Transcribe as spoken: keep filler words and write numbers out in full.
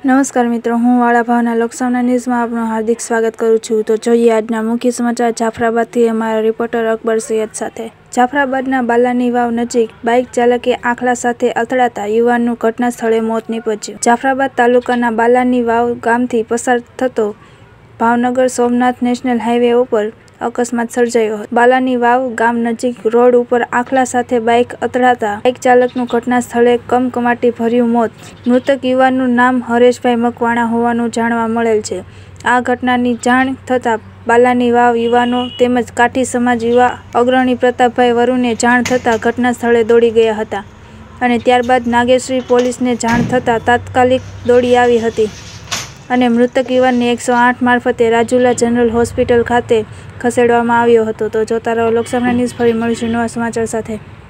નમસ્કાર મિત્રો, હું વાળા ભાવના લોકસાવના ન્યૂઝમાં આપનું હાર્દિક સ્વાગત કરું છું। તો જોઈએ આજના મુખ્ય સમાચાર જાફરાબાદથી અમારા રિપોર્ટર અકબર સૈયદ સાથે। જાફરાબાદના બાલાની વાવ નજીક બાઇક ચાલકે આખલા સાથે અથડાતા યુવાનનું ઘટના સ્થળે મોત નીપજ્યું। જાફરાબાદ તાલુકાના બાલાની વાવ ગામથી પસાર થતો ભાવનગર સોમનાથ નેશનલ હાઈવે ઉપર અકસ્માત સર્જાયો હતો। બાલાની વાવ ગામ નજીક રોડ ઉપર આખલા સાથે બાઇક અથડાતા બાઇક ચાલકનું ઘટના સ્થળે કમકમાટી ભર્યું મોત। મૃતક યુવાનનું નામ હરેશભાઈ મકવાણા હોવાનું જાણવા મળેલ છે। આ ઘટનાની જાણ થતાં બાલાની વાવ યુવાનો તેમજ કાઠી સમાજ યુવા અગ્રણી પ્રતાપભાઈ વરુને જાણ થતાં ઘટના સ્થળે દોડી ગયા હતા અને ત્યારબાદ નાગેશ્રી પોલીસને જાણ થતાં તાત્કાલિક દોડી આવી હતી અને મૃતક યુવાનને એકસો આઠ મારફતે રાજુલા જનરલ હોસ્પિટલ ખાતે ખસેડવામાં આવ્યો હતો। તો જોતા રહો લોકસાવના ન્યૂઝ, ફરી મળીશું નવા સમાચાર સાથે।